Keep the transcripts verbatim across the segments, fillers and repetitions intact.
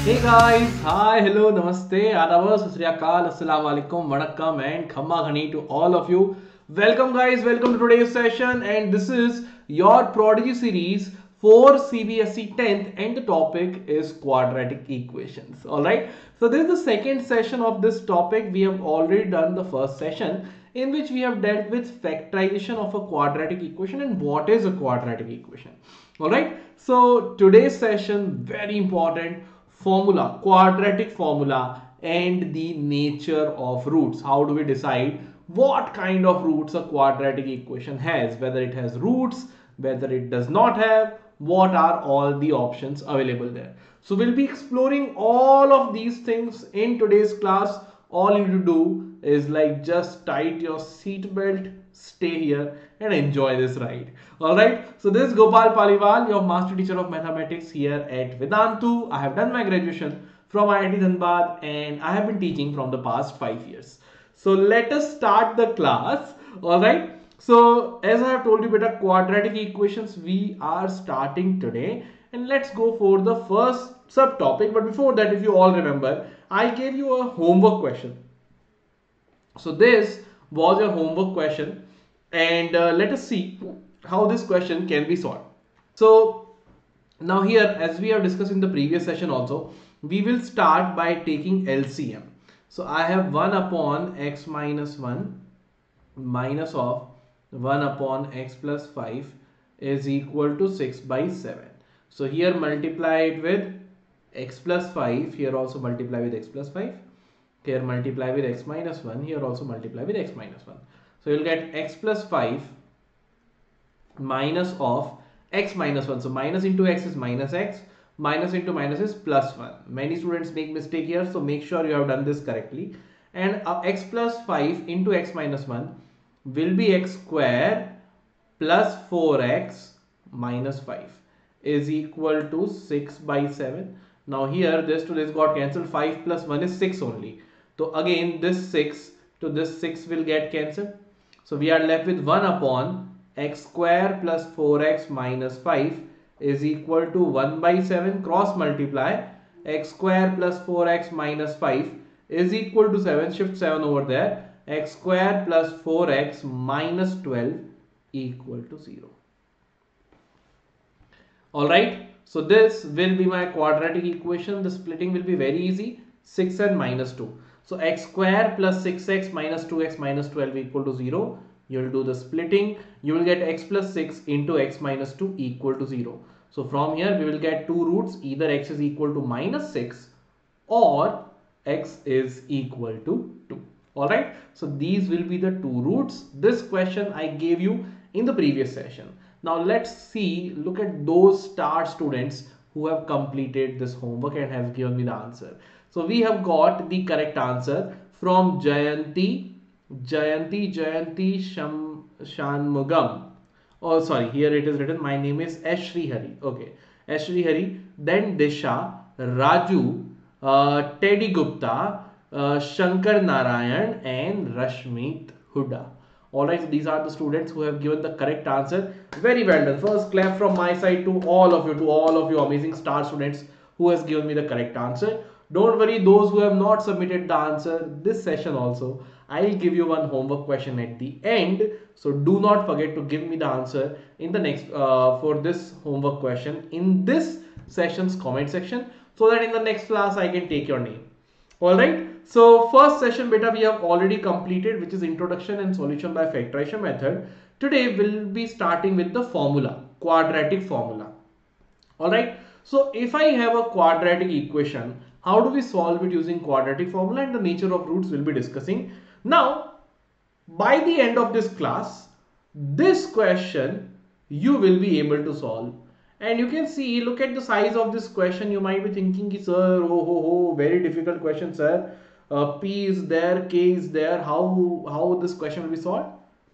Hey guys, hi, hello, namaste, adab, sat sri akal, assalamu alaikum, vanakkam and khamma ghani to all of you. Welcome guys, welcome to today's session, and this is your Prodigy series for C B S E tenth and the topic is quadratic equations. Alright, so this is the second session of this topic. We have already done the first session in which we have dealt with factorization of a quadratic equation and what is a quadratic equation. Alright, so today's session very important. Formula, quadratic formula and the nature of roots. How do we decide what kind of roots a quadratic equation has, whether it has roots, whether it does not have, what are all the options available there. So we'll be exploring all of these things in today's class. All you need to do is like just tight your seat belt, stay here and enjoy this ride. Alright, so this is Gopal Paliwal, your master teacher of mathematics here at Vedantu. I have done my graduation from I I T Dhanbad and I have been teaching from the past five years. So let us start the class. Alright, so as I have told you beta, quadratic equations we are starting today, and let's go for the first subtopic. But before that, if you all remember, I gave you a homework question. So this was your homework question, and uh, let us see how this question can be solved. So now here, as we have discussed in the previous session also, we will start by taking L C M. So I have one upon x minus one minus of one upon x plus five is equal to six by seven. So here multiply it with x plus five, here also multiply with x plus five, here multiply with x minus one, here also multiply with x minus one. So you'll get x plus five minus of x minus one. So minus into x is minus x, minus into minus is plus one. Many students make mistake here, so make sure you have done this correctly. And uh, x plus five into x minus one will be x square plus four x minus five is equal to six by seven. Now here this to this got cancelled, five plus one is six only. So again this six to this six will get cancelled. So we are left with one upon x square plus four x minus five is equal to one by seven. Cross multiply, x square plus four x minus five is equal to seven. Shift seven over there. X square plus four x minus twelve equal to zero. Alright, so this will be my quadratic equation. The splitting will be very easy, six and minus two. So x square plus six x minus two x minus twelve equal to zero. You will do the splitting. You will get x plus six into x minus two equal to zero. So from here we will get two roots. Either x is equal to minus six or x is equal to two. Alright, so these will be the two roots. This question I gave you in the previous session. Now let's see, look at those star students who have completed this homework and have given me the answer. So we have got the correct answer from Jayanti, Jayanti, Jayanti Sham, Shanmugam. Oh, sorry, here it is written, my name is Ashri Hari. Okay, Ashri Hari, then Disha, Raju, uh, Teddy Gupta, uh, Shankar Narayan, and Rashmeet Huda. Alright, so these are the students who have given the correct answer. Very well done. First clap from my side to all of you, to all of you amazing star students who has given me the correct answer. Don't worry, those who have not submitted the answer this session also, I'll give you one homework question at the end. So do not forget to give me the answer in the next uh, for this homework question in this session's comment section, so that in the next class I can take your name. Alright, so first session beta we have already completed, which is introduction and solution by factorization method. Today we'll be starting with the formula, quadratic formula. Alright, so if I have a quadratic equation, how do we solve it using quadratic formula, and the nature of roots we'll be discussing. Now, by the end of this class, this question you will be able to solve. And you can see, look at the size of this question. You might be thinking, sir, oh, oh, oh, very difficult question, sir. Uh, P is there, K is there. How, how this question will be solved?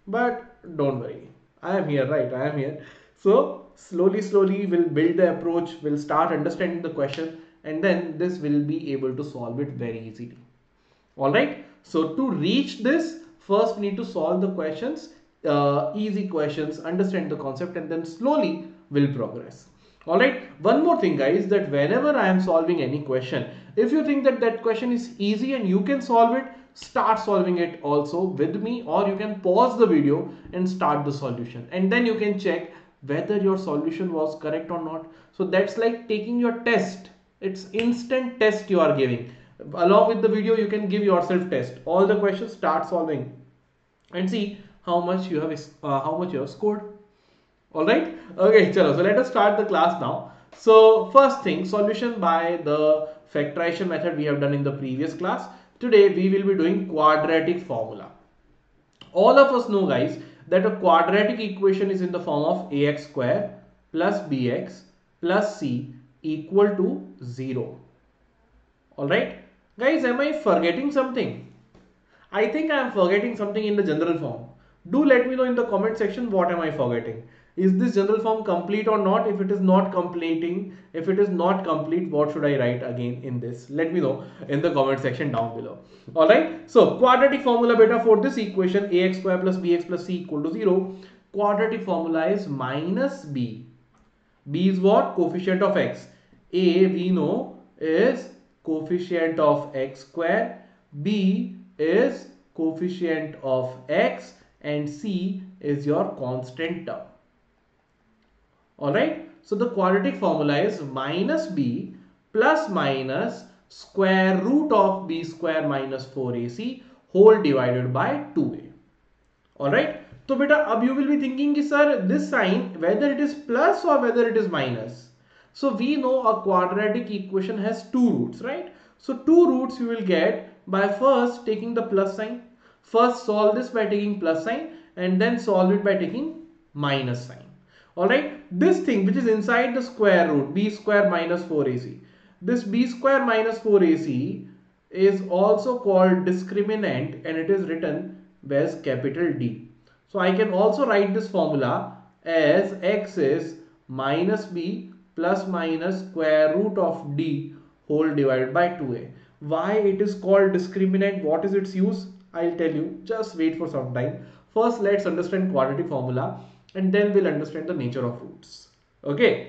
But don't worry. I am here, right? I am here. So slowly, slowly we'll build the approach. We'll start understanding the question. And then this will be able to solve it very easily. Alright. So to reach this, first we need to solve the questions. Uh, easy questions, understand the concept, and then slowly we'll progress. Alright, one more thing guys, that whenever I am solving any question, if you think that that question is easy and you can solve it, start solving it also with me, or you can pause the video and start the solution, and then you can check whether your solution was correct or not. So that's like taking your test. It's instant test you are giving. Along with the video you can give yourself test. All the questions, start solving and see how much you have uh, how much you have scored. All right, okay, chalo. So let us start the class now. So first thing, solution by the factorization method we have done in the previous class. Today we will be doing quadratic formula. All of us know guys that a quadratic equation is in the form of ax square plus bx plus c equal to zero. All right, guys, am I forgetting something? I think I am forgetting something in the general form. Do let me know in the comment section what am I forgetting. Is this general form complete or not? If it is not completing, if it is not complete, what should I write again in this? Let me know in the comment section down below. Alright, so quadratic formula beta for this equation ax square plus bx plus c equal to zero. Quadratic formula is minus b. B is what? Coefficient of x. A we know is coefficient of x square. B is coefficient of x, and c is your constant term. Alright, so the quadratic formula is minus b plus minus square root of b square minus four a c whole divided by two a. Alright, so beta, ab you will be thinking, sir, this sign whether it is plus or whether it is minus. So we know a quadratic equation has two roots, right? So two roots you will get by first taking the plus sign. First solve this by taking plus sign and then solve it by taking minus sign. Alright, this thing which is inside the square root b square minus four a c. This b square minus four a c is also called discriminant and it is written as capital D. So I can also write this formula as x is minus b plus minus square root of d whole divided by two a. Why it is called discriminant? What is its use? I'll tell you. Just wait for some time. First, let's understand quadratic formula and then we'll understand the nature of roots. Okay.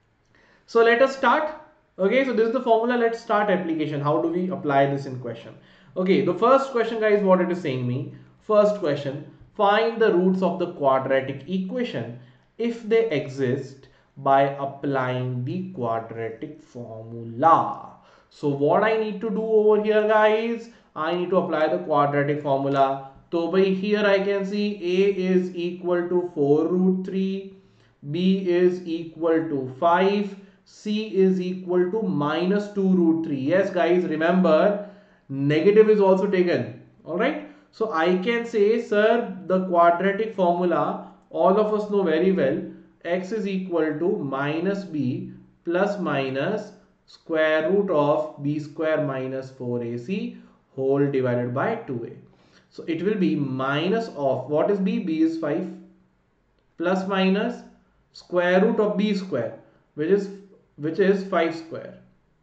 So let us start. Okay. So this is the formula. Let's start application. How do we apply this in question? Okay. The first question, guys, what it is saying me. First question. Find the roots of the quadratic equation if they exist by applying the quadratic formula. So what I need to do over here, guys, I need to apply the quadratic formula. So by here I can see a is equal to four root three, b is equal to five, c is equal to minus two root three. Yes guys, remember negative is also taken. Alright. So I can say, sir, the quadratic formula all of us know very well. X is equal to minus b plus minus square root of b square minus four a c whole divided by two a. So it will be minus of, what is b? B is five plus minus square root of b square, which is which is five square,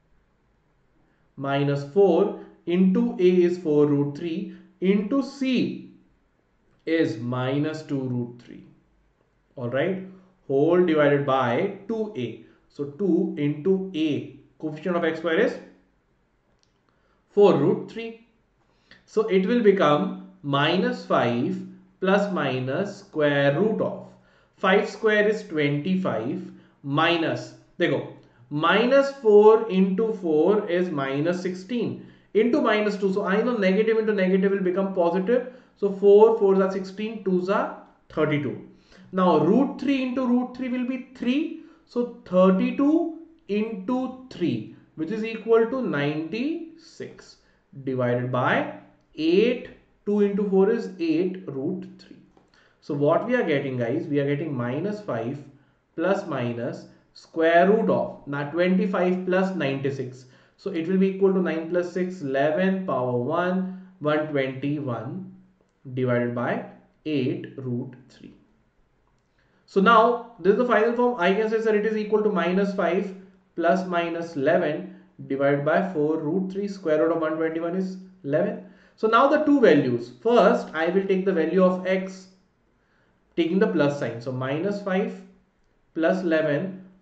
minus four into a is four root three into c is minus two root three. All right, whole divided by two a. So two into a, coefficient of x square is four root three. So it will become minus five plus minus square root of five square is twenty-five minus, देखो, minus four into four is minus sixteen into minus two. So I know negative into negative will become positive. So four, fours are sixteen, twos are thirty-two. Now root three into root three will be three. So thirty-two into three, which is equal to ninety-six, divided by eight. two into four is eight root three. So what we are getting, guys, we are getting minus five plus minus square root of now twenty-five plus ninety-six. So it will be equal to nine plus six, eleven power one, one hundred twenty-one divided by eight root three. So now this is the final form. I can say, sir, it is equal to minus five plus minus eleven divided by four root three. Square root of one hundred twenty-one is eleven. So now the two values. First, I will take the value of x, taking the plus sign. So minus five plus eleven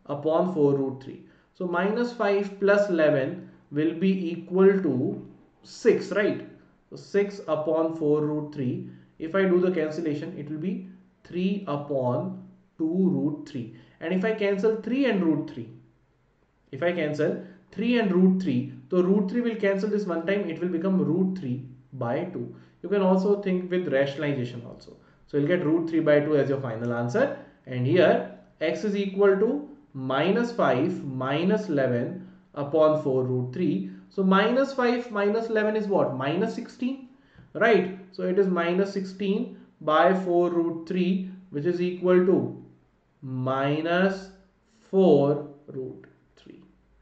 upon four root three. So minus five plus eleven will be equal to six, right? So six upon four root three. If I do the cancellation, it will be three upon two root three. And if I cancel three and root three, if I cancel three and root three, so root three will cancel this one time, it will become root three by two. You can also think with rationalization also. So you'll get root three by two as your final answer. And here x is equal to minus five minus eleven upon four root three. So minus five minus eleven is what? Minus sixteen, right? So it is minus sixteen by four root three, which is equal to minus four root three.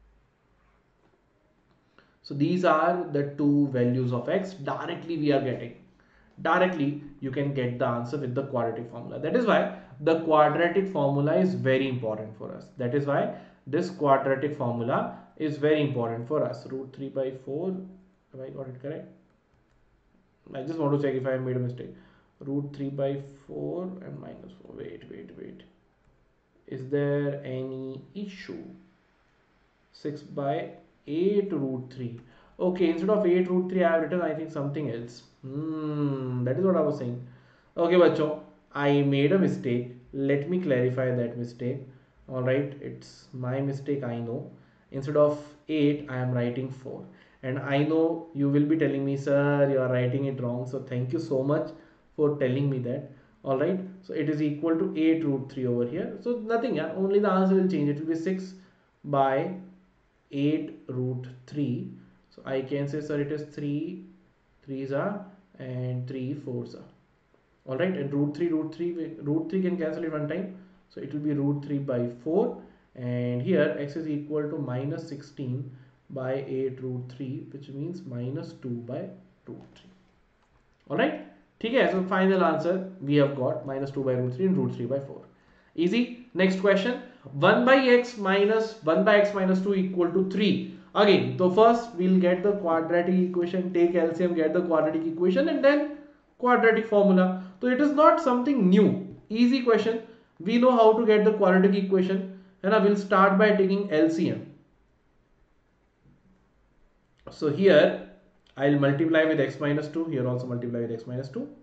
So these are the two values of x directly we are getting. Directly you can get the answer with the quadratic formula. That is why the quadratic formula is very important for us. That is why this quadratic formula is very important for us. Root three by four. Have I got it correct? I just want to check if I made a mistake. Root three by four and minus four. Wait, wait, wait. Is there any issue? six by eight root three. Okay, instead of eight root three, I have written, I think, something else. Hmm, that is what I was saying. Okay, bacho, I made a mistake. Let me clarify that mistake. Alright, it's my mistake, I know. Instead of eight, I am writing four. And I know you will be telling me, sir, you are writing it wrong. So thank you so much for telling me that. Alright, so it is equal to eight root three over here. So nothing, yeah, only the answer will change. It will be six by eight root three. So I can say, sir, it is three threes are and three fours are. All right, and root three, root three, root three can cancel it one time. So it will be root three by four. And here x is equal to minus sixteen by eight root three, which means minus two by root three. All right, okay, so final answer we have got minus two by root three and root three by four. Easy. Next question. one by x minus one by x minus two equal to three. Again, so first we'll get the quadratic equation, take L C M, get the quadratic equation, and then quadratic formula. So it is not something new. Easy question. We know how to get the quadratic equation, and I will start by taking L C M. So here I'll multiply with x minus two. Here also multiply with x minus two.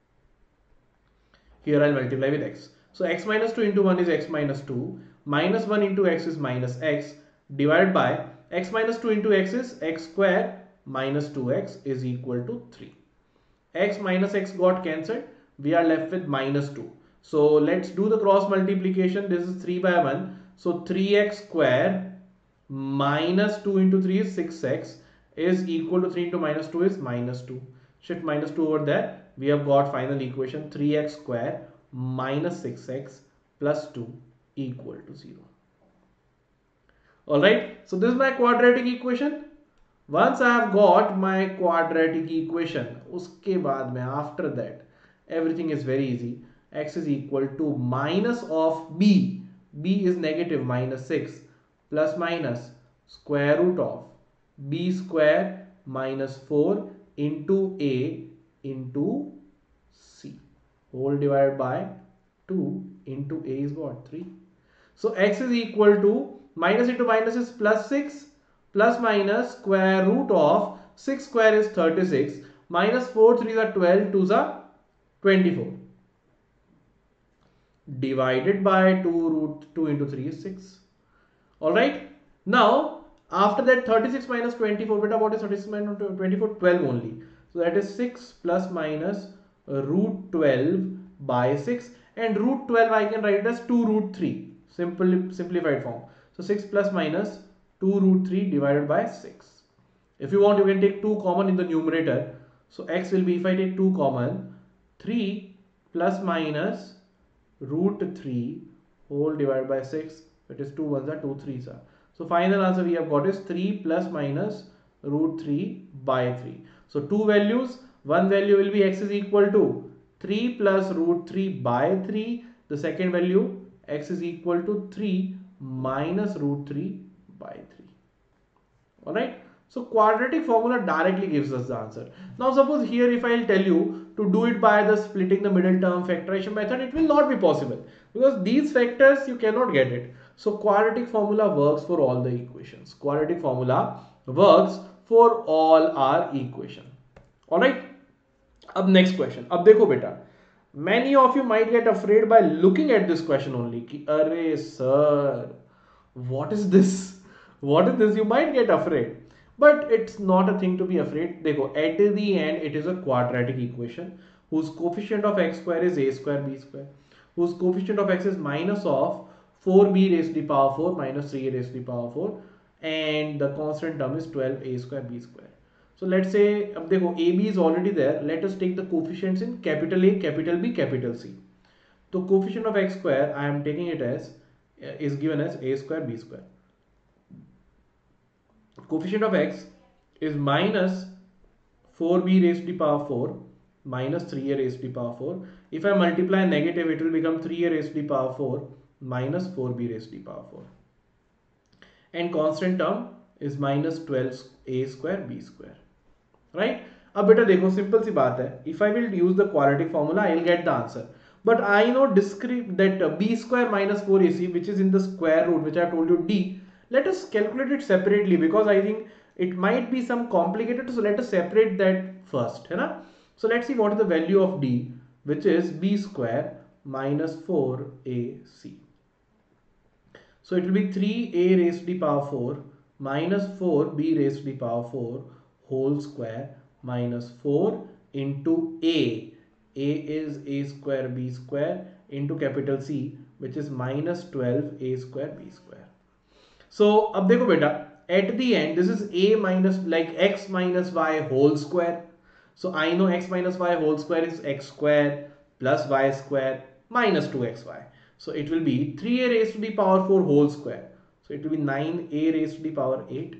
Here I'll multiply with x. So x minus two into one is x minus two. Minus one into x is minus x. Divided by x minus two into x is x square minus two x is equal to three. X minus x got cancelled. We are left with minus two. So let's do the cross multiplication. This is three by one. So three x square minus two into three is six x is equal to three into minus two is minus two. Shift minus two over there. We have got final equation three x square minus six x plus two equal to zero. Alright, so this is my quadratic equation. Once I have got my quadratic equation, uske baad mein, after that, everything is very easy. X is equal to minus of b. b is negative minus six plus minus square root of b square minus four into a into c whole divided by two into a is what? three. So x is equal to minus into minus is plus six plus minus square root of six square is thirty-six minus four threes are twelve, twos are twenty-four divided by two root two into three is six. Alright, now after that thirty-six minus twenty-four, beta what is thirty-six minus twenty-four? twelve only. So that is six plus minus root twelve by six, and root twelve I can write it as two root three, simple simplified form. So six plus minus two root three divided by six. If you want, you can take two common in the numerator. So x will be, if I take two common, three plus minus root three whole divided by six. It is two ones are two threes are. So final answer we have got is three plus minus root three by three. So two values, one value will be x is equal to three plus root three by three. The second value x is equal to three minus root three by three. Alright. So quadratic formula directly gives us the answer. Now suppose here if I will tell you to do it by the splitting the middle term factorization method, it will not be possible because these factors you cannot get it. So quadratic formula works for all the equations. Quadratic formula works for all our equation. Alright. Ab next question. Ab dekho beta. Many of you might get afraid by looking at this question only. Ki, Arey sir, what is this? What is this? You might get afraid. But it's not a thing to be afraid. Dekho, at the end, it is a quadratic equation whose coefficient of x square is a square b square, whose coefficient of x is minus of four b raised to the power four minus three a raised to the power four, and the constant term is twelve a square b square. So let's say, ab dekho, A B is already there. Let us take the coefficients in capital A, capital B, capital C. So coefficient of x square, I am taking it as, is given as a square b square. Coefficient of x is minus four b raised to the power four minus three a raised to the power four. If I multiply negative, it will become three a raised to the power four minus four b raised to the power four. And constant term is minus twelve a square b square. Right? अब बेटा देखो simple सी बात है. If I will use the quadratic formula, I will get the answer. But I know discrete that b square minus four a c, which is in the square root, which I told you d. Let us calculate it separately because I think it might be some complicated. So let us separate that first. है ना? So let's see what is the value of d, which is b square minus four a c. So it will be three a raised to the power four minus four b raised to the power four whole square minus four into a. A is a square b square into capital C, which is minus twelve a square b square. So अब देखो बेटा, at the end this is a minus like x minus y whole square. So I know x minus y whole square is x square plus y square minus two x y. So it will be three a raised to the power four whole square. So it will be nine a raised to the power eight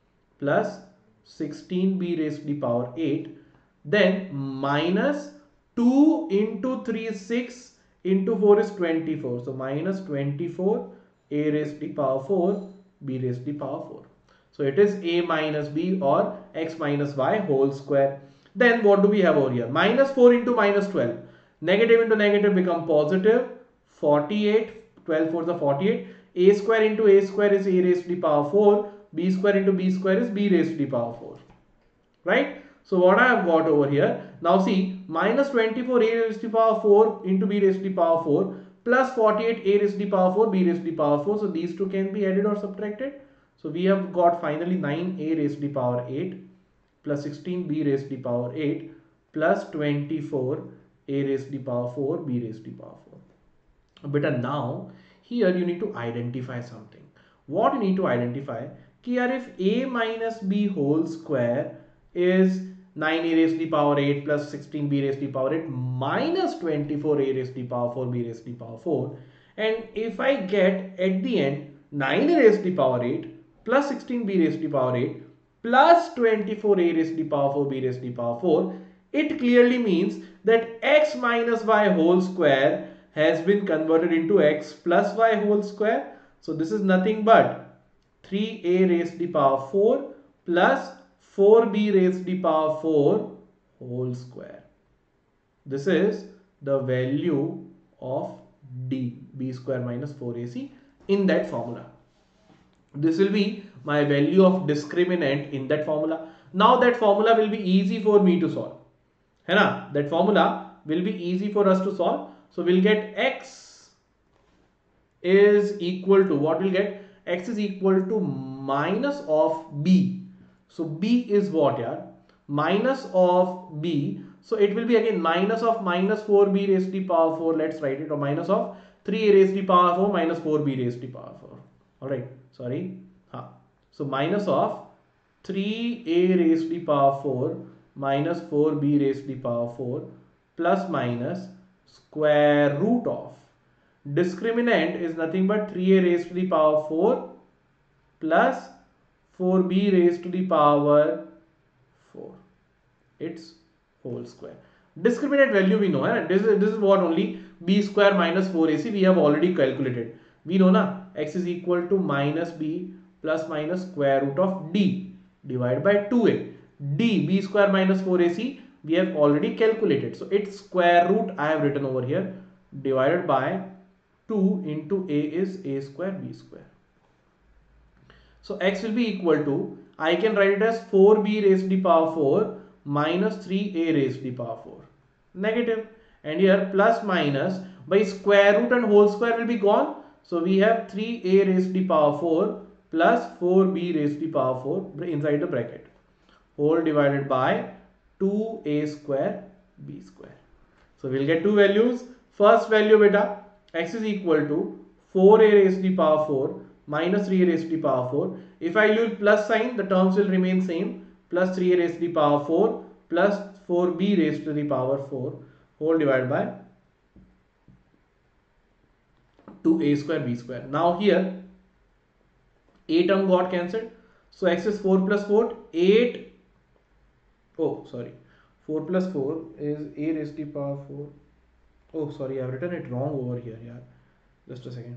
plus sixteen b raised to the power eight. Then minus two into three is six into four is twenty-four. So minus twenty-four a raised to the power four b raised to the power four. So it is a minus b or x minus y whole square. Then what do we have over here? Minus four into minus twelve. Negative into negative become positive. forty-eight. twelve fours are forty-eight. A square into a square is a raised to the power four. B square into b square is b raised to the power four. Right? So what I have got over here. Now see, minus twenty-four a raised to the power four into b raised to the power four plus forty-eight a raised to the power four b raised to the power four. So these two can be added or subtracted. So we have got finally nine a raised to the power eight plus sixteen b raised to the power eight plus twenty-four a raised to the power four b raised to the power four. But now here you need to identify something. What you need to identify? Ki yaar, if a minus b whole square is nine a raised to the power eight plus sixteen b raised to the power eight minus twenty-four a raised to the power four b raised to the power four, and if I get at the end nine a raised to the power eight plus sixteen b raised to the power eight plus twenty-four a raised to the power four b raised to the power four, it clearly means that x minus y whole square has been converted into x plus y whole square. So this is nothing but three a raised to the power four plus four b raised to the power four whole square. This is the value of d, b square minus four a c in that formula. This will be my value of discriminant in that formula. Now that formula will be easy for me to solve. है ना? That formula will be easy for us to solve. So we'll get x is equal to, what we'll get? X is equal to minus of b. So b is what, yeah? Minus of b. So it will be again minus of minus four b raised to the power four. Let's write it. Or minus of three a raised to the power four minus four b raised to the power four. Alright. Sorry. Huh. So minus of three a raised to the power four minus four b raised to the power four plus minus square root of. Discriminant is nothing but three a raised to the power four plus four b raised to the power four. Its whole square. Discriminant value we know. Eh? This, is, this is what only b square minus four a c we have already calculated. We know na x is equal to minus b plus minus square root of d divided by two a. D, b square minus four a c we have already calculated. So its square root I have written over here divided by two into a is a square b square. So x will be equal to, I can write it as four b raised to the power four minus three a raised to the power four. Negative. And here plus minus by square root and whole square will be gone. So we have three a raised to the power four plus four b raised to the power four inside the bracket. Whole divided by two a square b square. So we'll get two values. First value beta, x is equal to four a raised to the power four minus three a raised to the power four. If I use plus sign, the terms will remain same. Plus three a raised to the power four plus four b raised to the power four whole divided by two a square b square. Now here a term got cancelled. So x is four plus four, eight. Oh, sorry. four plus four is a raised to the power four. Oh, sorry, I have written it wrong over here. Yeah, just a second.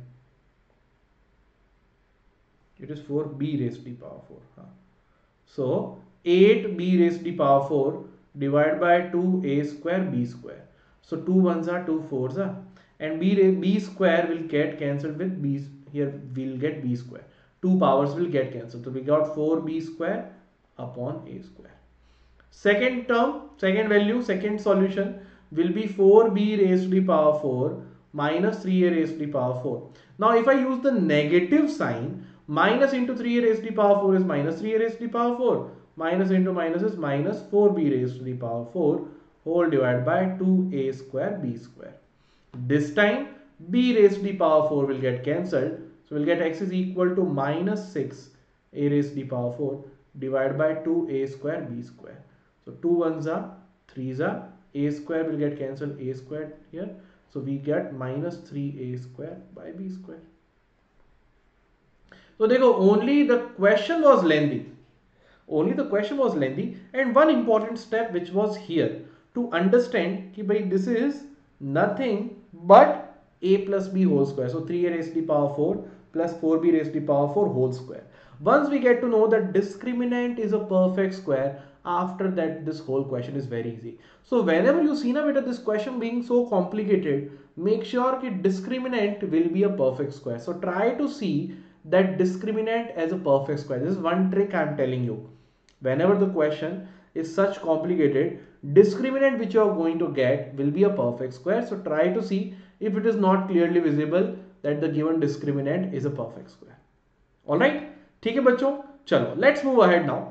It is four b raised to the power four. Huh. So eight b raised to the power four divided by two a square b square. So two ones are two fours are, and b b square will get cancelled with b. Here we'll get b square. Two powers will get cancelled. So we got four b square upon a square. Second term, second value, second solution will be four b raised to the power four minus three a raised to the power four. Now if I use the negative sign, minus into three a raised to the power four is minus three a raised to the power four. Minus into minus is minus four b raised to the power four whole divided by two a square b square. This time b raised to the power four will get cancelled. So we'll get x is equal to minus six a raised to the power four divided by two a square b square. So two ones are, threes are, a square will get cancelled, a squared here. So we get minus three a square by b square. So they go, only the question was lengthy. Only the question was lengthy. And one important step which was here to understand कि भाई this is nothing but a plus b whole square. So three a raised to the power four plus four b raised to the power four whole square. Once we get to know that discriminant is a perfect square, after that this whole question is very easy. So whenever you see now this question being so complicated, make sure that discriminant will be a perfect square. So try to see that discriminant as a perfect square. This is one trick I am telling you. Whenever the question is such complicated, discriminant which you are going to get will be a perfect square. So try to see if it is not clearly visible that the given discriminant is a perfect square. Alright, ठीक है बच्चों, चलो let's move ahead now.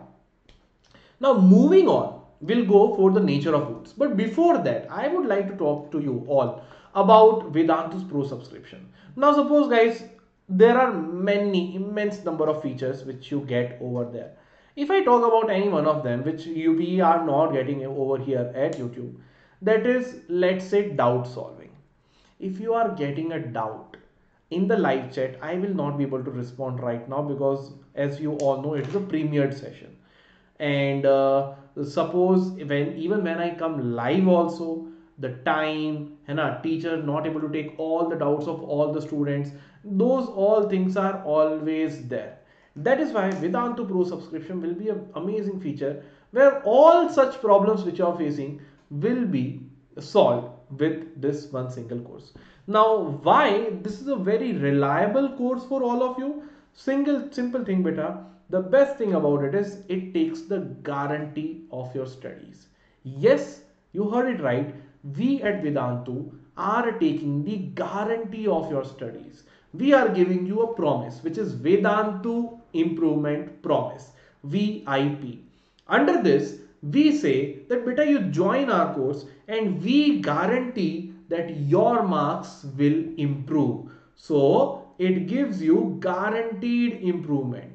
Now moving on, we'll go for the nature of roots. But before that, I would like to talk to you all about Vedantu's Pro subscription. Now suppose guys, there are many immense number of features which you get over there. If I talk about any one of them which you we are not getting over here at YouTube, that is, let's say, doubt solving. If you are getting a doubt in the live chat, I will not be able to respond right now because as you all know, it is a premiered session. And uh, suppose when even when I come live also, the time and our teacher not able to take all the doubts of all the students, those all things are always there. That is why Vedantu Pro subscription will be an amazing feature where all such problems which you are facing will be solved with this one single course. Now why this is a very reliable course for all of you? Single simple thing beta. The best thing about it is it takes the guarantee of your studies. Yes, you heard it right. We at Vedantu are taking the guarantee of your studies. We are giving you a promise, which is Vedantu Improvement Promise, V I P. Under this, we say that beta you join our course and we guarantee that your marks will improve. So it gives you guaranteed improvement.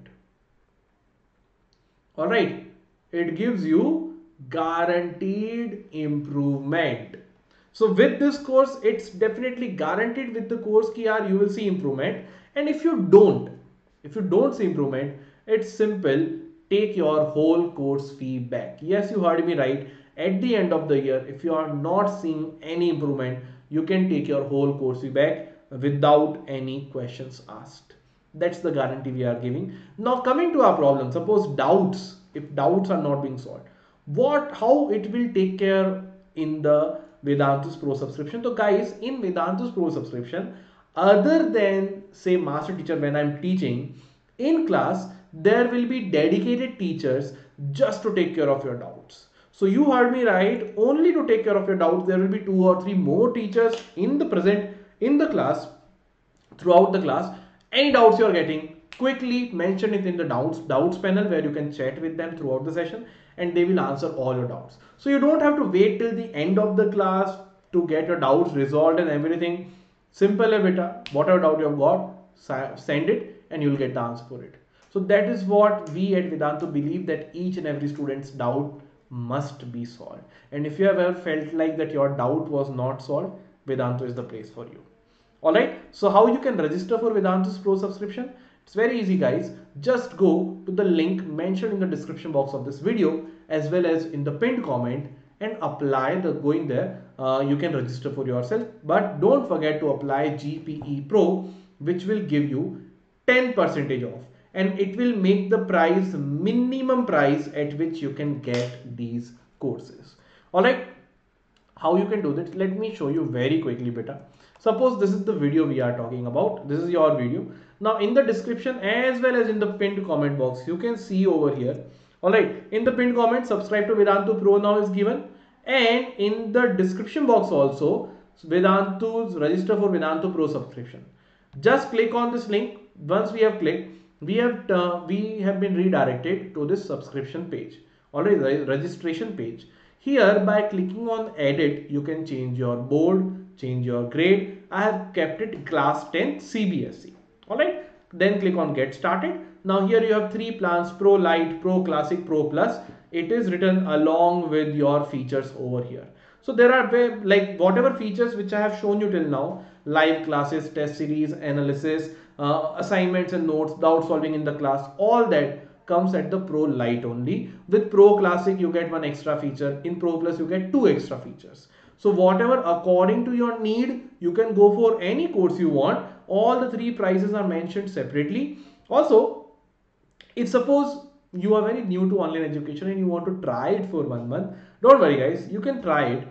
Alright, it gives you guaranteed improvement. So with this course, it's definitely guaranteed with the course ki yaar, you will see improvement. And if you don't, if you don't see improvement, it's simple, take your whole course fee back. Yes, you heard me right. At the end of the year, if you are not seeing any improvement, you can take your whole course fee back without any questions asked. That's the guarantee we are giving. Now coming to our problem, suppose doubts, if doubts are not being solved, what, how it will take care in the Vedantu's Pro subscription. So guys, in Vedantu's Pro subscription, Other than say master teacher, when I'm teaching in class, there will be dedicated teachers just to take care of your doubts. So you heard me right, only to take care of your doubts. There will be two or three more teachers in the present in the class, throughout the class. Any doubts you are getting, quickly mention it in the doubts doubts panel, where you can chat with them throughout the session and they will answer all your doubts. So you don't have to wait till the end of the class to get your doubts resolved and everything. Simple hai beta, whatever doubt you have got, send it and you will get the answer for it. So that is what we at Vedantu believe, that each and every student's doubt must be solved. And if you have ever felt like that your doubt was not solved, Vedantu is the place for you. Alright, so how you can register for Vedantu's Pro subscription? It's very easy, guys. Just go to the link mentioned in the description box of this video as well as in the pinned comment and apply the going there. Uh, you can register for yourself, but don't forget to apply G P E Pro, which will give you ten percent off, and it will make the price minimum price at which you can get these courses. Alright, how you can do that? Let me show you very quickly, beta. Suppose this is the video we are talking about. This is your video. Now in the description as well as in the pinned comment box, you can see over here. Alright, in the pinned comment, subscribe to Vedantu Pro now is given. And in the description box also, Vedantu's register for Vedantu Pro subscription. Just click on this link. Once we have clicked, we have uh, we have been redirected to this subscription page. Alright, registration page. Here by clicking on edit, you can change your board, change your grade. I have kept it class tenth C B S E. Alright, then click on get started. Now here you have three plans: Pro Lite, Pro Classic, Pro Plus. It is written along with your features over here. So there are like whatever features which I have shown you till now: live classes, test series, analysis, uh, assignments and notes, doubt solving in the class, all that comes at the Pro Lite only. With Pro Classic you get one extra feature. In Pro Plus you get two extra features. So whatever according to your need, you can go for any course you want. All the three prices are mentioned separately. Also, if suppose you are very new to online education and you want to try it for one month, don't worry guys, you can try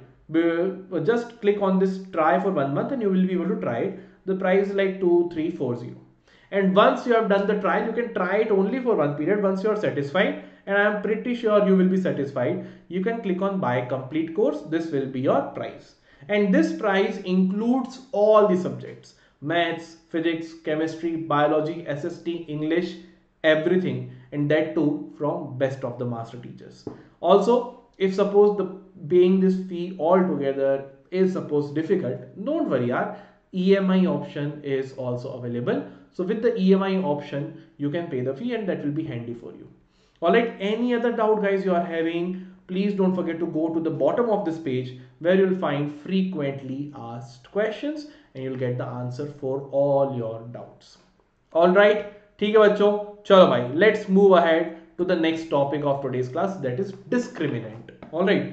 it. Just click on this try for one month and you will be able to try it. The price is like two three four zero. And once you have done the trial, you can try it only for one period. Once you are satisfied, and I am pretty sure you will be satisfied, you can click on buy complete course. This will be your price. And this price includes all the subjects: maths, physics, chemistry, biology, S S T, English, everything, and that too from best of the master teachers. Also, if suppose the paying this fee altogether is suppose difficult, don't worry, yaar, E M I option is also available. So with the E M I option, you can pay the fee and that will be handy for you. Alright, any other doubt guys you are having, please don't forget to go to the bottom of this page where you'll find frequently asked questions and you'll get the answer for all your doubts. Alright, theek hai bachcho, chalo bhai, let's move ahead to the next topic of today's class, that is discriminant. Alright.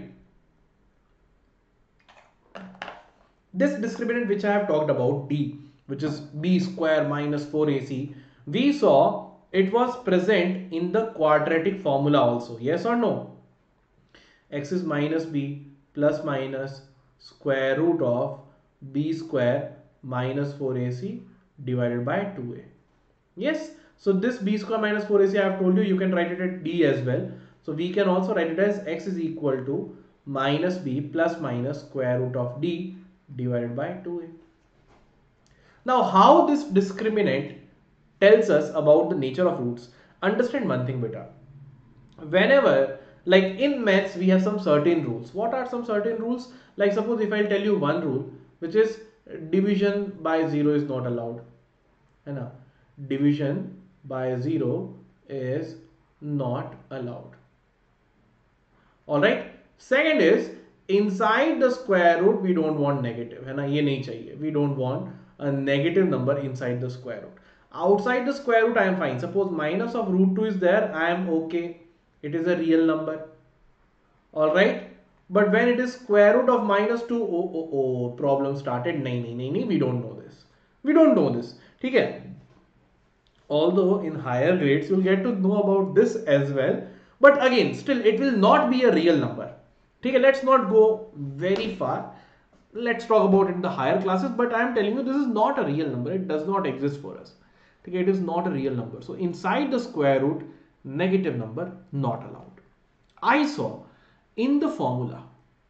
This discriminant which I have talked about, D, which is b square minus four A C, we saw it was present in the quadratic formula also. Yes or no? X is minus b plus minus square root of b square minus four A C divided by two A. Yes. So this b square minus four A C, I have told you, you can write it at D as well. So we can also write it as x is equal to minus b plus minus square root of d divided by two A. Now how this discriminant tells us about the nature of roots. Understand one thing, beta. Whenever, like in maths, we have some certain rules. What are some certain rules? Like suppose if I tell you one rule, which is division by zero is not allowed. And division by zero is not allowed. Alright. Second is, inside the square root we don't want negative. है ना, ये नहीं चाहिए. We don't want a negative number inside the square root. Outside the square root I am fine. Suppose minus of root two is there, I am okay. It is a real number. Alright. But when it is square root of minus two, oh, oh, oh, problem started. Nahi, nahi, nahi, nahi, we don't know this. We don't know this. Okay. Although in higher grades you'll get to know about this as well. But again, still it will not be a real number. Okay, let's not go very far. let's talk about it in the higher classes, but I am telling you this is not a real number. It does not exist for us. Okay, it is not a real number. So inside the square root, negative number not allowed. I saw in the formula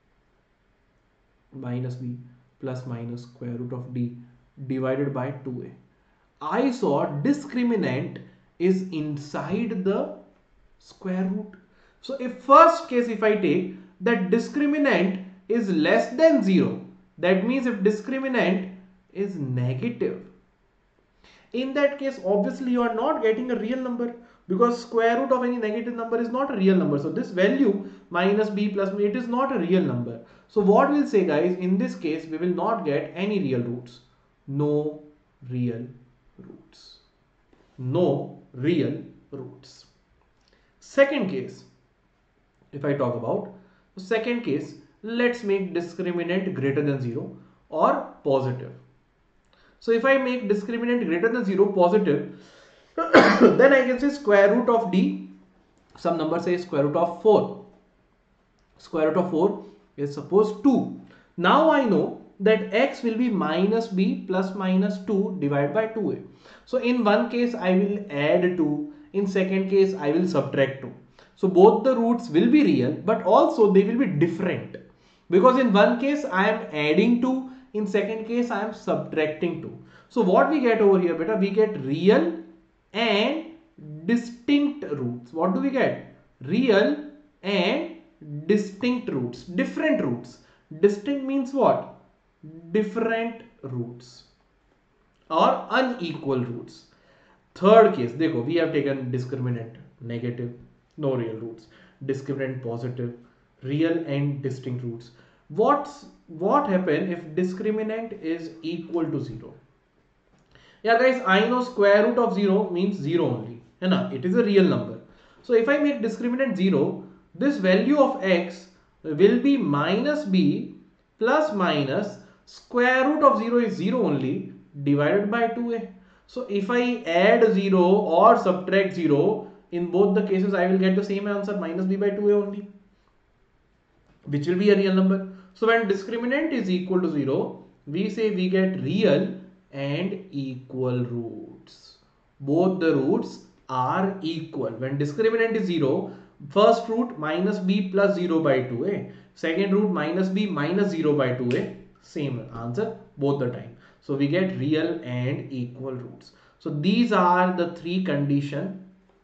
minus b plus minus square root of d divided by two a. I saw discriminant is inside the square root. So if first case, if I take that discriminant is less than zero, that means if discriminant is negative, in that case obviously you are not getting a real number, because square root of any negative number is not a real number. So this value minus b plus b, it is not a real number. So what we'll say, guys, in this case we will not get any real roots. No real roots. No real roots. Second case, if I talk about the second case, let's make discriminant greater than zero or positive. So if I make discriminant greater than zero positive, then I can say square root of d, some number says square root of four. Square root of four is suppose two. Now I know that x will be minus b plus minus two divided by two a. So in one case I will add two, in second case I will subtract two. So both the roots will be real, but also they will be different, because in one case I am adding two, in second case I am subtracting two. So what we get over here, beta, we get real and distinct roots. What do we get? Real and distinct roots, different roots. Distinct means what? Different roots or unequal roots. Third case, देखो, we have taken discriminant negative, no real roots. Discriminant positive, real and distinct roots. What's what happen if discriminant is equal to zero? Yeah, guys, I know square root of zero means zero only. It is a real number. So if I make discriminant zero, this value of x will be minus b plus minus square root of zero is zero only divided by two a. So if I add zero or subtract zero, in both the cases I will get the same answer, minus b by two a only, which will be a real number. So when discriminant is equal to zero, we say we get real and equal roots. Both the roots are equal. When discriminant is zero, first root minus b plus zero by two a, second root minus b minus zero by two a, same answer both the time. So we get real and equal roots. So these are the three conditions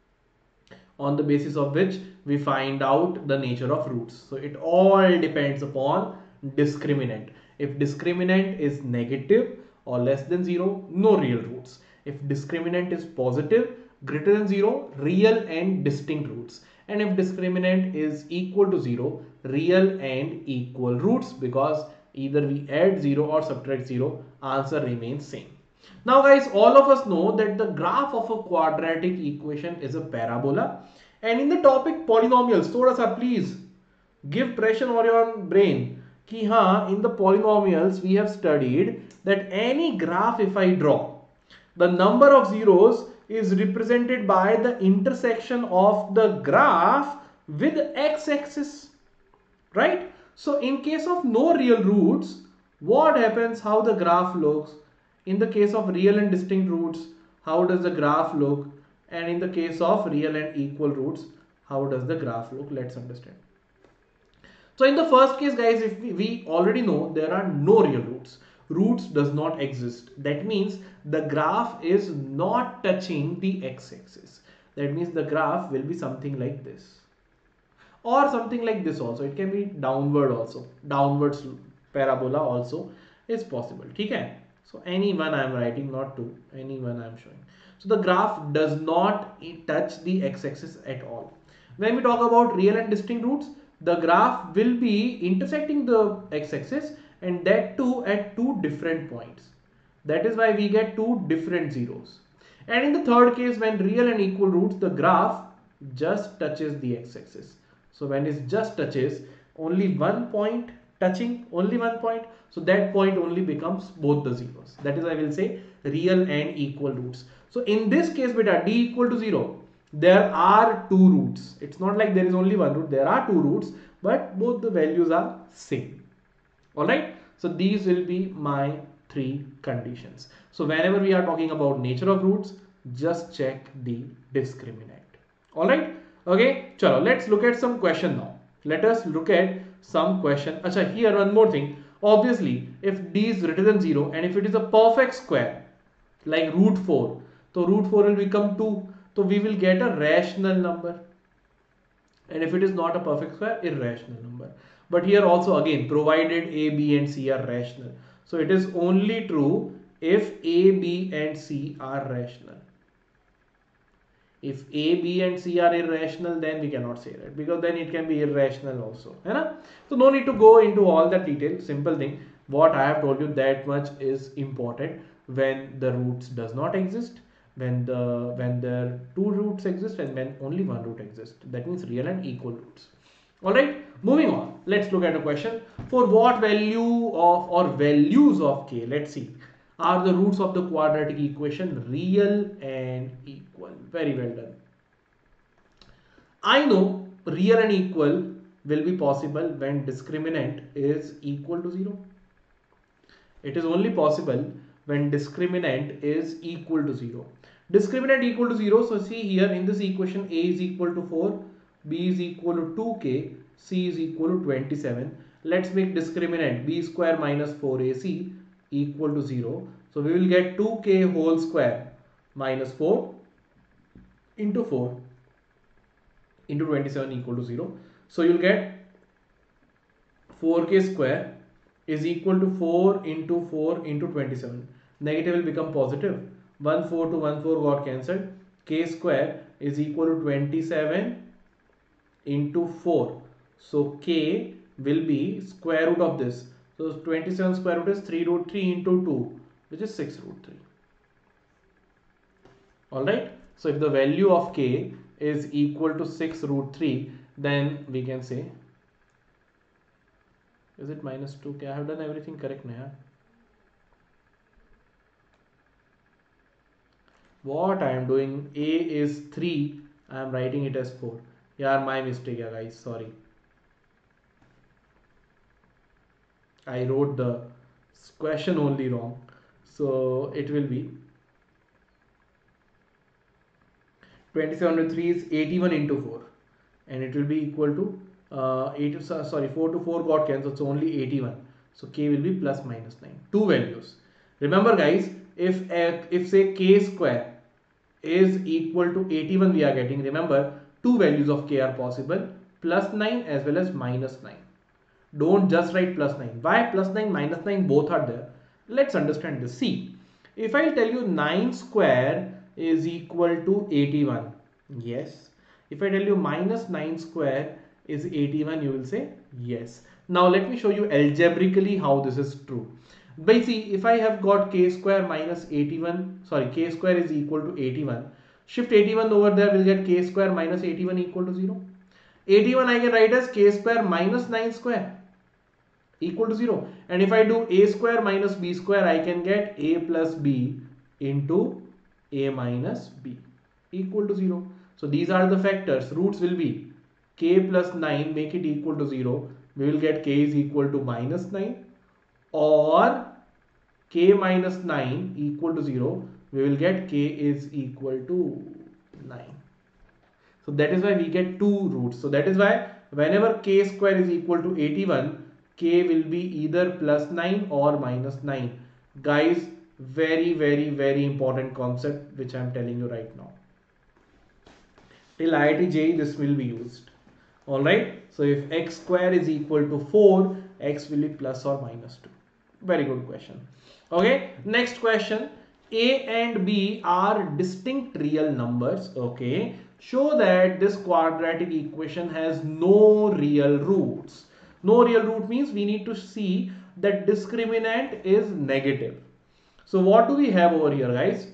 on the basis of which we find out the nature of roots. So it all depends upon discriminant. If discriminant is negative or less than zero, no real roots. If discriminant is positive, greater than zero, real and distinct roots. And if discriminant is equal to zero, real and equal roots, because either we add zero or subtract zero, answer remains same. Now guys, all of us know that the graph of a quadratic equation is a parabola. And in the topic polynomials, thoda sa please give pressure on your brain. Ki haan, in the polynomials we have studied that any graph if I draw, the number of zeros is represented by the intersection of the graph with x-axis, right? So in case of no real roots, what happens, how the graph looks? In the case of real and distinct roots, how does the graph look? And in the case of real and equal roots, how does the graph look? Let's understand. So in the first case, guys, if we, we already know there are no real roots. Roots does not exist. That means the graph is not touching the x-axis. That means the graph will be something like this. Or something like this also. It can be downward also. Downwards parabola also is possible. Okay? So any one I am writing, not two. Any one I am showing. So the graph does not touch the x-axis at all. When we talk about real and distinct roots, the graph will be intersecting the x-axis, and that too at two different points. That is why we get two different zeros. And in the third case, when real and equal roots, the graph just touches the x-axis. So when it just touches, only one point touching, only one point. So that point only becomes both the zeros. That is why I will say real and equal roots. So in this case, beta, d equal to zero, there are two roots. It's not like there is only one root. There are two roots, but both the values are same. Alright. So these will be my three conditions. So whenever we are talking about nature of roots, just check the discriminant. All right. Okay. Chalo, let's look at some question now. Let us look at some question. Acha, here one more thing. Obviously, if d is greater than zero and if it is a perfect square like root four, so root four will become two. So we will get a rational number. And if it is not a perfect square, irrational number. But here also again, provided a, b and c are rational. So it is only true if a, b and c are rational. If a, b and c are irrational, then we cannot say that, because then it can be irrational also. Right? So no need to go into all that detail. Simple thing. What I have told you, that much is important. When the roots does not exist, when the when the two roots exist, and when only one root exists, that means real and equal roots. All right, moving on, let's look at a question. For what value of or values of k, let's see, are the roots of the quadratic equation real and equal? Very well done. I know real and equal will be possible when discriminant is equal to zero. It is only possible when discriminant is equal to zero. Discriminant equal to zero. So see here in this equation, a is equal to four, b is equal to two k, c is equal to twenty-seven. Let's make discriminant b square minus four a c equal to zero. So we will get two k whole square minus four into four into twenty-seven equal to zero. So you'll get four k square is equal to four into four into twenty-seven. Negative will become positive. one four to one four got cancelled. K square is equal to twenty-seven into four. So k will be square root of this. So twenty-seven square root is three root three into two, which is six root three. Alright. So if the value of k is equal to six root three, then we can say, is it minus two k? I have done everything correct now. What I am doing, a is three, I am writing it as four. Yeah, my mistake, yeah, guys, sorry. I wrote the question only wrong. So it will be twenty-seven to three is eighty-one into four, and it will be equal to uh, eight, sorry, four to four got cancelled, so only eighty-one. So k will be plus minus nine. Two values. Remember guys, if uh, if say k square is equal to eighty-one, we are getting, remember, two values of k are possible, plus nine as well as minus nine. Don't just write plus nine. Why plus nine, minus nine, both are there? Let's understand this. See, if I tell you nine square is equal to eighty-one, yes. If I tell you minus nine square is eighty-one, you will say yes. Now let me show you algebraically how this is true. But see, if I have got k square minus eighty-one, sorry, k square is equal to eighty-one, shift eighty-one over there, will get k square minus eighty-one equal to zero. eighty-one I can write as k square minus nine square equal to zero. And if I do a square minus b square, I can get a plus b into a minus b equal to zero. So these are the factors. Roots will be k plus nine, make it equal to zero. We will get k is equal to minus nine, or k minus nine equal to zero. We will get k is equal to nine. So that is why we get two roots. So that is why whenever k square is equal to eighty-one, k will be either plus nine or minus nine. Guys, very very very important concept which I am telling you right now. Till I I T J E E this will be used. Alright. So if x square is equal to four, x will be plus or minus two. Very good question. Okay. Next question. A and b are distinct real numbers. Okay. Show that this quadratic equation has no real roots. No real root means we need to see that discriminant is negative. So what do we have over here, guys?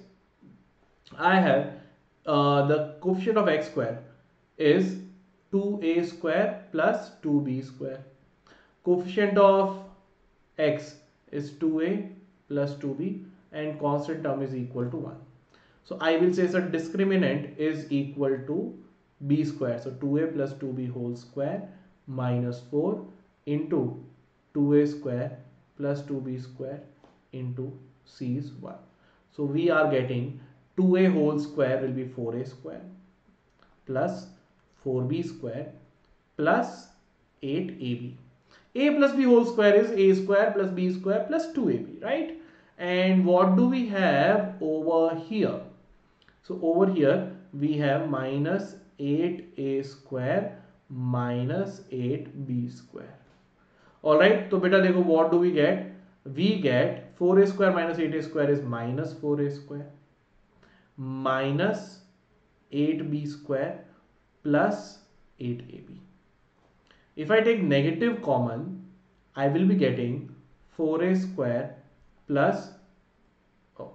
I have uh, the coefficient of x square is two a square plus two b square. Coefficient of x is two a plus two b, and constant term is equal to one. So I will say so discriminant is equal to b square. So two a plus two b whole square minus four into two a square plus two b square into c is one. So we are getting two a whole square will be four a square plus four b square plus eight a b. A plus b whole square is a square plus b square plus two a b, right? And what do we have over here? So over here we have minus eight a square minus eight b square. Alright, so beta देखो what do we get? We get four a square minus eight a square is minus four a square minus eight b square plus eight a b. If I take negative common, I will be getting four a square plus oh,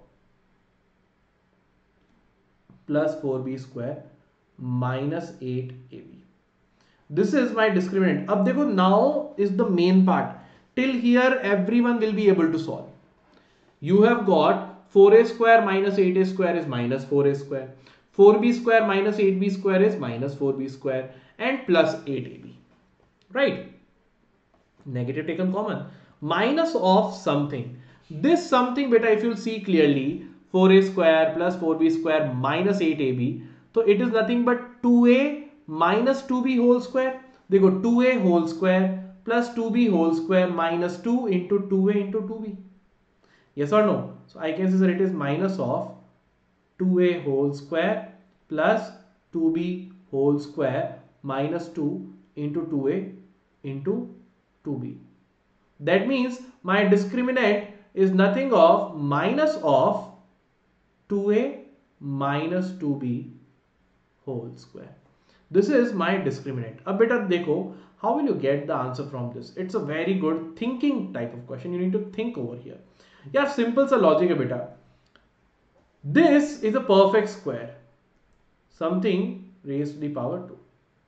plus four b square minus eight a b. This is my discriminant. Ab dekho, now is the main part. Till here everyone will be able to solve. You have got four a square minus eight a square is minus four a square. four b square minus eight b square is minus four b square and plus eight a b. Right? Negative taken common. Minus of something. This something beta, if you'll see clearly, four a square plus four b square minus eight a b. So it is nothing but two a minus two b whole square. They go two a whole square plus two b whole square minus two into two a into two b. Yes or no? So I can say that it is minus of two a whole square plus two b whole square minus two into two a into two b. That means my discriminant is nothing of minus of two a minus two b whole square. This is my discriminant. A beta dekho, how will you get the answer from this? It's a very good thinking type of question. You need to think over here. Yeah, simple sa logic hai beta. This is a perfect square. Something raised to the power two.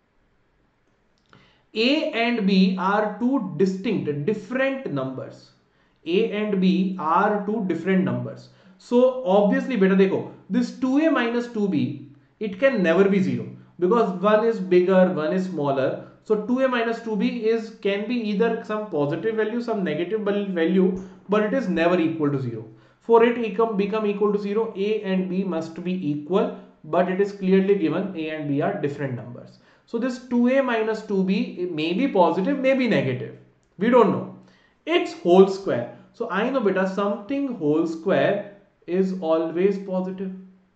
A and B are two distinct, different numbers. A and B are two different numbers. So obviously beta dekho, this two a minus two b, it can never be zero. Because one is bigger, one is smaller. So two a minus two b is can be either some positive value, some negative value, but it is never equal to zero. For it to become equal to zero, a and b must be equal, but it is clearly given a and b are different numbers. So this two a minus two b may be positive, may be negative. We don't know. It's whole square. So I know beta something whole square is always positive.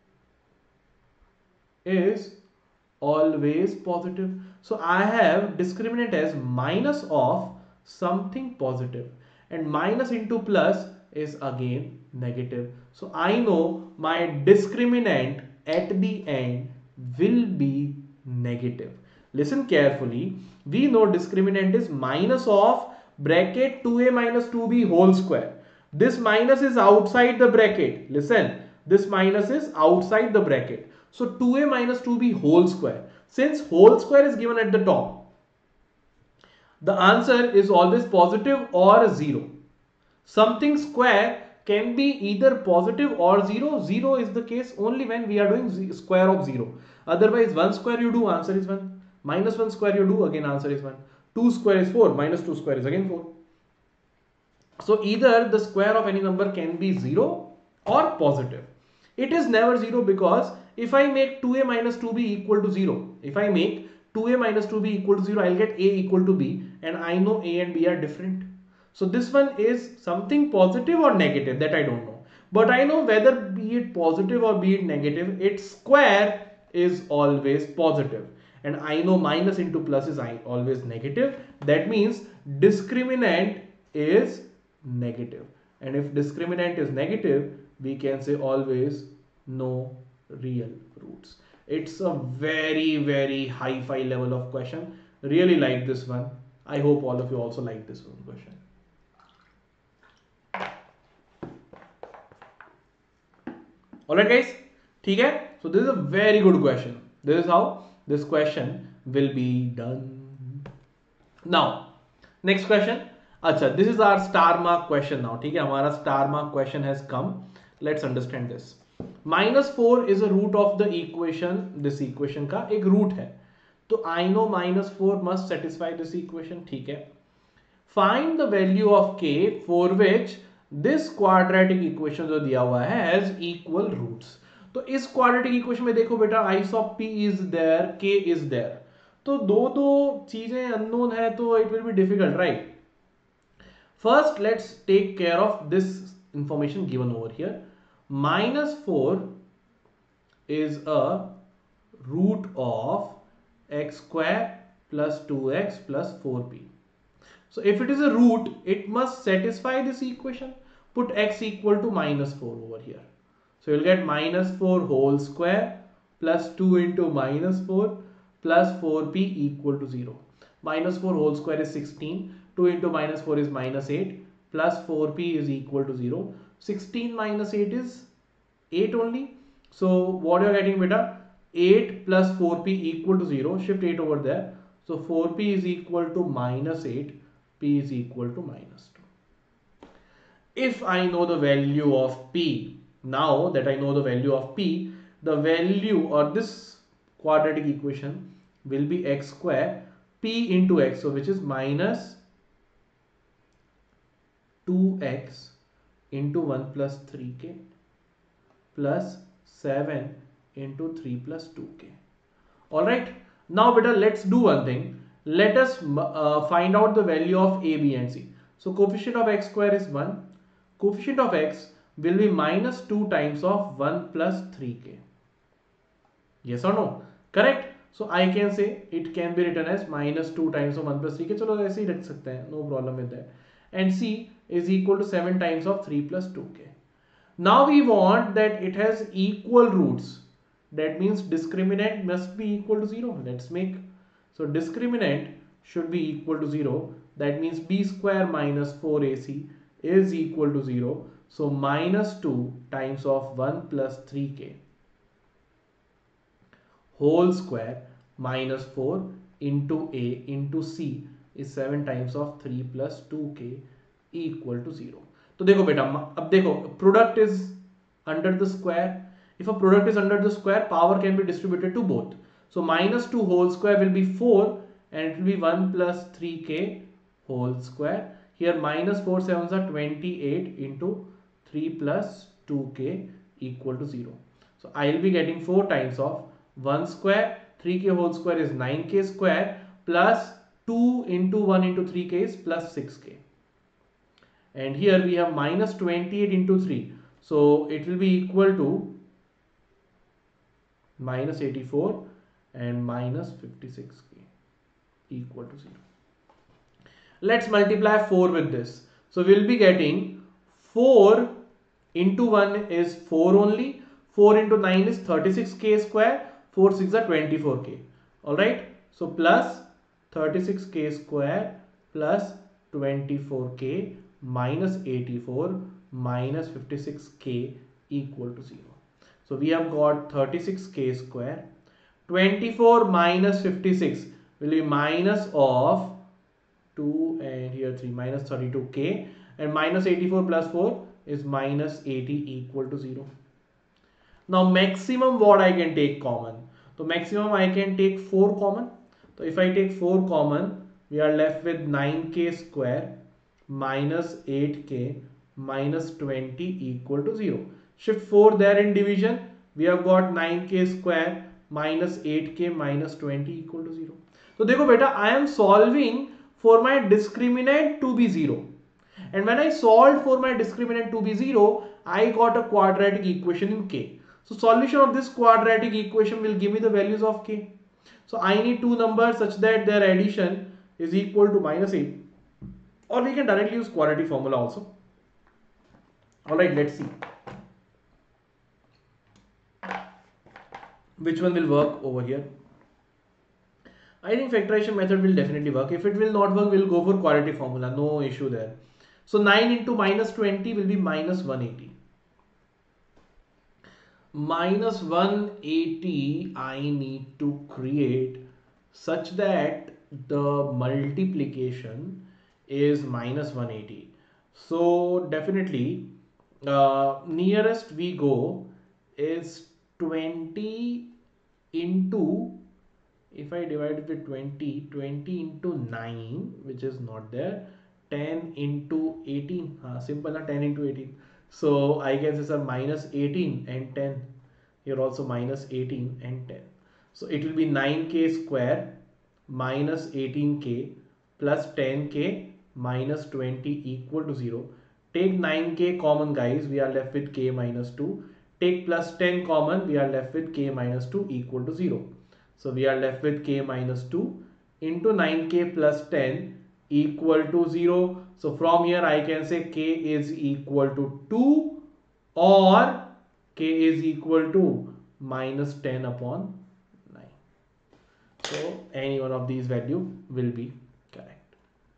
Is always positive. So I have discriminant as minus of something positive, and minus into plus is again negative. So I know my discriminant at the end will be negative. Listen carefully. We know discriminant is minus of bracket two a minus two b whole square. This minus is outside the bracket. Listen, this minus is outside the bracket. So two a minus two b whole square. Since whole square is given at the top, the answer is always positive or zero. Something square can be either positive or zero. Zero is the case only when we are doing square of zero. Otherwise, one square you do, answer is one. Minus one square you do, again answer is one. two square is four. Minus two square is again four. So either the square of any number can be zero or positive. It is never zero because if I make two a minus two b equal to zero, if I make two a minus two b equal to zero, I'll get a equal to b, and I know a and b are different. So this one is something positive or negative, that I don't know. But I know whether be it positive or be it negative, its square is always positive. And I know minus into plus is always negative. That means discriminant is negative. And if discriminant is negative, we can say always no real roots. It's a very, very hi-fi level of question. Really like this one. I hope all of you also like this one question. Alright guys, okay? So this is a very good question. This is how this question will be done. Now, next question. Acha, this is our star mark question now. Okay, our star mark question has come. Let's understand this. Minus four is a root of the equation. This equation का एक root है. तो I know minus four must satisfy this equation. ठीक है. Find the value of k for which this quadratic equation जो दिया हुआ है हैज इक्वल रूट्स। तो इस क्वाड्रेटिक इक्वेशन में देखो बेटा, ice of p is there, k is there, तो दो दो चीजें अननोन है तो it will be difficult, right. First, let's take care of this information given over here. Minus four is a root of x square plus two x plus four p. So if it is a root, it must satisfy this equation. Put x equal to minus four over here. So you'll get minus four whole square plus two into minus four plus four p equal to zero. Minus four whole square is sixteen. two into minus four is minus eight plus four p is equal to zero. sixteen minus eight is eight only. So what you're getting beta? eight plus four p equal to zero. Shift eight over there. So four p is equal to minus eight. P is equal to minus two. If I know the value of p, now that I know the value of p, the value or this quadratic equation will be x square p into x, so which is minus two x into one plus three k plus seven into three plus two k. All right, now beta, let's do one thing. Let us uh, find out the value of a, b and c. So coefficient of x square is one. Coefficient of x will be minus two times of one plus three k. Yes or no? Correct. So I can say it can be written as minus two times of one plus three k. चलो ऐसे ही रख सकते हैं, no problem with that. And c is equal to seven times of three plus two k. Now we want that it has equal roots. That means discriminant must be equal to zero. Let's make. So discriminant should be equal to zero. That means b square minus four a c is equal to zero. So minus two times of one plus three k whole square minus four into a into c is seven times of three plus two k equal to zero. तो देखो बेटा, अब देखो product is under the square. If a product is under the square, power can be distributed to both. So minus two whole square will be four and it will be one plus three k whole square. Here minus four sevens are twenty-eight into three plus two k equal to zero. So I will be getting four times of one square, three k whole square is nine k square plus two into one into three k is plus six k. And here we have minus twenty-eight into three. So it will be equal to minus eighty-four and minus fifty-six k equal to zero. Let's multiply four with this. So we'll be getting four into one is four only. four into nine is thirty-six k square. four six are twenty-four k. Alright. So plus thirty-six k square plus twenty-four k minus eighty-four minus fifty-six k equal to zero. So we have got thirty-six k square. twenty-four minus fifty-six will be minus of two and here three, minus thirty-two k, and minus eighty-four plus four is minus eighty equal to zero. Now maximum what I can take common. So maximum I can take four common. So if I take four common, we are left with nine k square minus eight k minus twenty equal to zero. Shift four there in division. We have got nine k square minus eight k minus twenty equal to zero. So देखो बेटा, I am solving for my discriminant to be zero. And when I solved for my discriminant to be zero, I got a quadratic equation in k. So solution of this quadratic equation will give me the values of k. So I need two numbers such that their addition is equal to minus eight. Or we can directly use quadratic formula also. Alright, let's see. Which one will work over here? I think factorization method will definitely work. If it will not work, we'll go for quadratic formula. No issue there. So nine into minus twenty will be minus one eighty. Minus one eighty I need to create such that the multiplication is minus one eighty. So definitely uh, nearest we go is twenty into, if I divide it with twenty, twenty into nine, which is not there, ten into eighteen. Uh, simple na, ten into eighteen. So I can say sir minus eighteen and ten. Here also minus eighteen and ten. So it will be nine k square minus eighteen k plus ten k minus twenty equal to zero. Take nine k common, guys, we are left with k minus two. Take plus ten common, we are left with k minus two equal to zero. So we are left with k minus two into nine k plus ten equal to zero. So from here I can say k is equal to two or k is equal to minus ten upon nine. So any one of these value will be correct.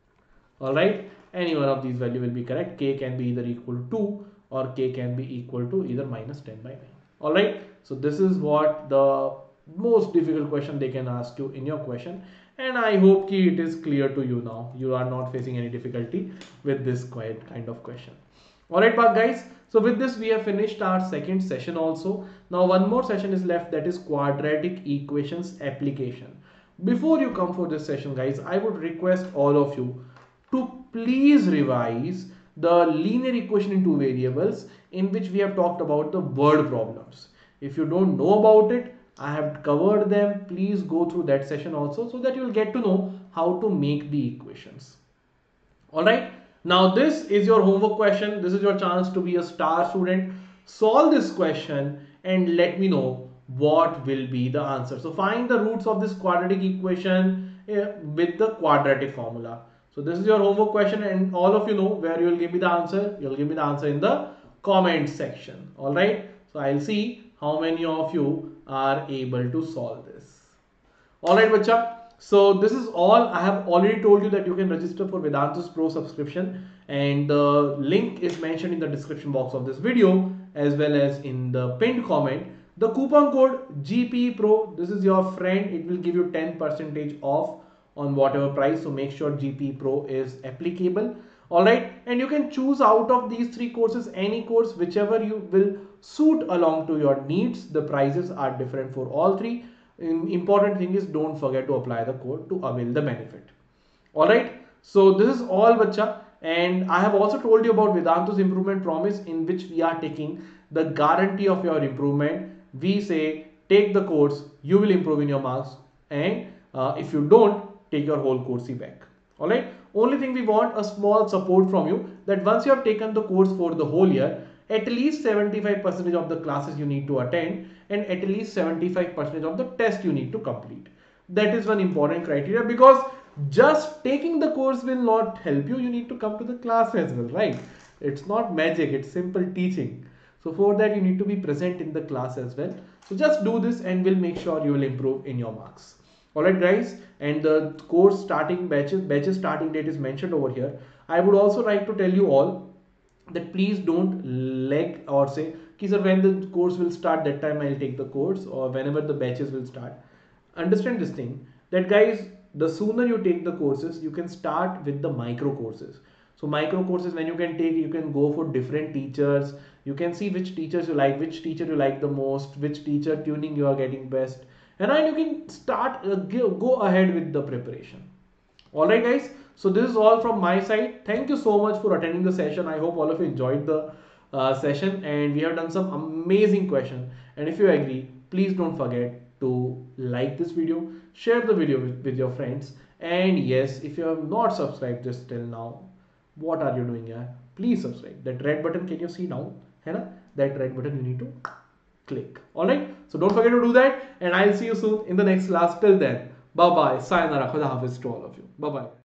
Alright, any one of these value will be correct. K can be either equal to two or k can be equal to either minus ten by nine. Alright, so this is what the most difficult question they can ask you in your question, and I hope ki it is clear to you now. You are not facing any difficulty with this quite kind of question. Alright guys, so with this we have finished our second session also. Now one more session is left, that is quadratic equations application. Before you come for this session, guys, I would request all of you to please revise the linear equation in two variables in which we have talked about the word problems. If you don't know about it, I have covered them. Please go through that session also so that you will get to know how to make the equations. Alright, now this is your homework question. This is your chance to be a star student. Solve this question and let me know what will be the answer. So find the roots of this quadratic equation with the quadratic formula. So this is your homework question, and all of you know where you will give me the answer. You will give me the answer in the comment section. Alright, so I'll see how many of you are able to solve this. Alright bacha, so this is all. I have already told you that you can register for Vedantus Pro subscription, and the link is mentioned in the description box of this video as well as in the pinned comment. The coupon code G P E Pro, this is your friend, it will give you ten percent off on whatever price, so make sure G P E Pro is applicable. Alright, and you can choose out of these three courses any course whichever you will suit along to your needs. The prices are different for all three. Important thing is don't forget to apply the code to avail the benefit. Alright, so this is all bacha, and I have also told you about Vedantus Improvement Promise, in which we are taking the guarantee of your improvement. We say take the course, you will improve in your marks, and uh, if you don't, take your whole course back. Alright, only thing we want a small support from you, that once you have taken the course for the whole year, at least seventy-five percent of the classes you need to attend and at least seventy-five percent of the test you need to complete. That is one important criteria, because just taking the course will not help you. You need to come to the class as well, right? It's not magic, it's simple teaching. So for that you need to be present in the class as well. So just do this and we'll make sure you will improve in your marks. Alright guys, and the course starting batches, batches starting date is mentioned over here. I would also like to tell you all that please don't lag or say, okay sir, when the course will start, that time I'll take the course, or whenever the batches will start. Understand this thing, that guys, the sooner you take the courses, you can start with the micro courses. So micro courses, when you can take, you can go for different teachers. You can see which teachers you like, which teacher you like the most, which teacher tuning you are getting best. And then you can start, uh, go ahead with the preparation. Alright guys, so this is all from my side. Thank you so much for attending the session. I hope all of you enjoyed the uh, session, and we have done some amazing questions. And if you agree, please don't forget to like this video, share the video with, with your friends. And yes, if you have not subscribed this till now, what are you doing here? Please subscribe. That red button, can you see now? That red button you need to click. Alright, so don't forget to do that, and I'll see you soon in the next class. Till then, bye bye, sayonara, khuda hafiz to all of you. Bye bye.